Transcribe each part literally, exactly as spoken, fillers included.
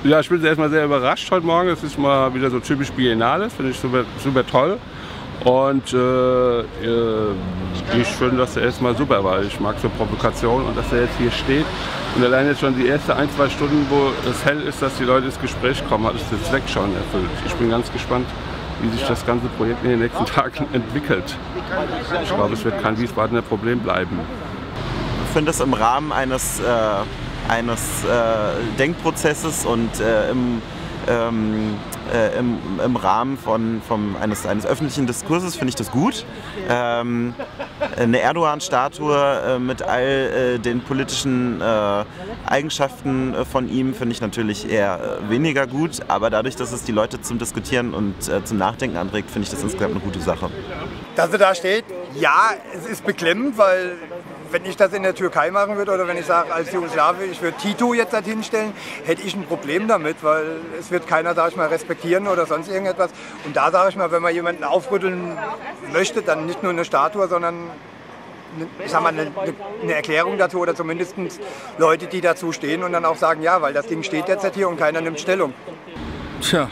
Ja, ich bin erstmal sehr überrascht heute Morgen. Es ist mal wieder so typisch Biennale, finde ich super, super toll. Und äh, ich finde das erstmal super, weil ich mag so Provokationen und dass er jetzt hier steht. Und allein jetzt schon die ersten ein, zwei Stunden, wo es hell ist, dass die Leute ins Gespräch kommen, hat es den Zweck schon erfüllt. Ich bin ganz gespannt, wie sich das ganze Projekt in den nächsten Tagen entwickelt. Ich glaube, es wird kein Wiesbadener Problem bleiben. Ich finde es im Rahmen eines, äh, eines äh, Denkprozesses und äh, im Ähm, äh, im, im Rahmen von, vom, eines, eines öffentlichen Diskurses finde ich das gut. Ähm, eine Erdogan-Statue äh, mit all äh, den politischen äh, Eigenschaften äh, von ihm finde ich natürlich eher äh, weniger gut, aber dadurch, dass es die Leute zum Diskutieren und äh, zum Nachdenken anregt, finde ich das insgesamt eine gute Sache. Dass er da steht, ja, es ist beklemmend, weil wenn ich das in der Türkei machen würde oder wenn ich sage als Jugoslawe, ich würde Tito jetzt dorthin stellen, hätte ich ein Problem damit, weil es wird keiner, sag ich mal, respektieren oder sonst irgendetwas. Und da sage ich mal, wenn man jemanden aufrütteln möchte, dann nicht nur eine Statue, sondern eine, ich sag mal, eine, eine Erklärung dazu oder zumindest Leute, die dazu stehen und dann auch sagen, ja, weil das Ding steht jetzt hier und keiner nimmt Stellung. Tja,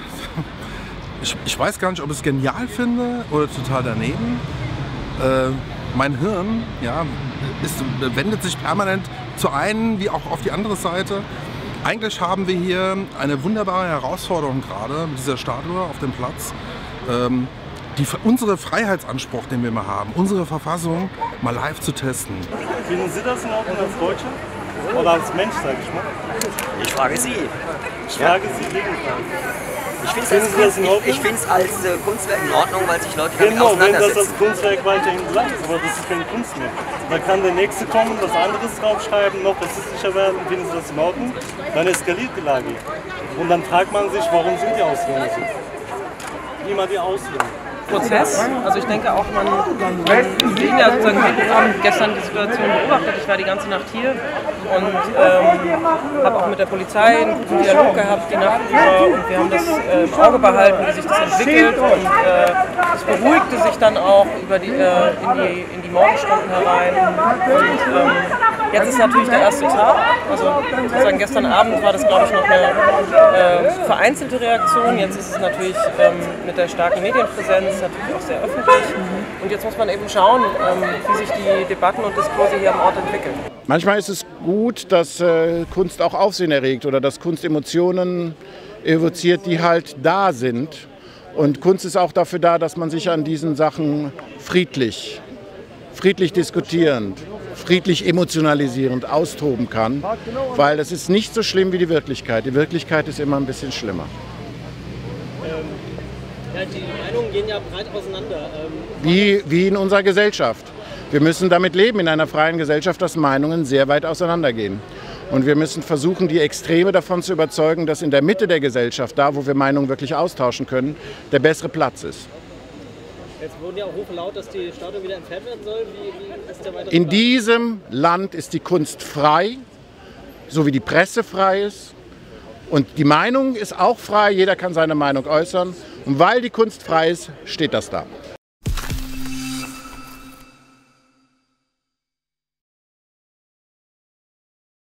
ich, ich weiß gar nicht, ob ich es genial finde oder total daneben. Äh, mein Hirn, ja, ist, wendet sich permanent zur einen wie auch auf die andere Seite. Eigentlich haben wir hier eine wunderbare Herausforderung gerade mit dieser Statue auf dem Platz. Ähm, die, unsere Freiheitsanspruch, den wir mal haben, unsere Verfassung mal live zu testen. Finden Sie das in Ordnung als Deutsche? Oder als Mensch, sage ich mal? Ich frage Sie. Ich frage Sie Gegenfrage. Ich finde es als, ich, ich als äh, Kunstwerk in Ordnung, weil sich Leute damit genau, wenn das auseinandersetzen. als Kunstwerk weiterhin bleibt, aber das ist keine Kunst mehr. Da kann der Nächste kommen, was anderes draufschreiben, noch rassistischer werden, finden Sie das in Ordnung? Dann eskaliert die Lage. Und dann fragt man sich, warum sind die Ausländer so? Immer die Ausländer. Prozess. Also ich denke auch, man, man sehen ja sozusagen, wir haben gestern die Situation beobachtet, ich war die ganze Nacht hier und ähm, habe auch mit der Polizei einen guten Dialog gehabt die Nacht über und wir haben das äh, im Auge behalten, wie sich das entwickelt und äh, es beruhigte sich dann auch über die, äh, in, die, in die Morgenstunden herein und ähm, jetzt ist natürlich der erste Tag, also sozusagen gestern Abend war das glaube ich noch eine äh, vereinzelte Reaktion, jetzt ist es natürlich ähm, mit der starken Medienpräsenz natürlich auch sehr öffentlich. Und jetzt muss man eben schauen, ähm, wie sich die Debatten und Diskurse hier am Ort entwickeln. Manchmal ist es gut, dass äh, Kunst auch Aufsehen erregt oder dass Kunst Emotionen evoziert, die halt da sind. Und Kunst ist auch dafür da, dass man sich an diesen Sachen friedlich, friedlich diskutierend, friedlich emotionalisierend austoben kann. Weil es ist nicht so schlimm wie die Wirklichkeit. Die Wirklichkeit ist immer ein bisschen schlimmer. Ja, die Meinungen gehen ja breit auseinander. Ähm, wie, wie in unserer Gesellschaft. Wir müssen damit leben in einer freien Gesellschaft, dass Meinungen sehr weit auseinandergehen. Und wir müssen versuchen, die Extreme davon zu überzeugen, dass in der Mitte der Gesellschaft, da wo wir Meinungen wirklich austauschen können, der bessere Platz ist. Jetzt wurden ja auch Rufe laut, dass die Statue wieder entfernt werden soll. Wie, wie ist der weitere In diesem Land ist die Kunst frei, so wie die Presse frei ist. Und die Meinung ist auch frei, jeder kann seine Meinung äußern. Und weil die Kunst frei ist, steht das da.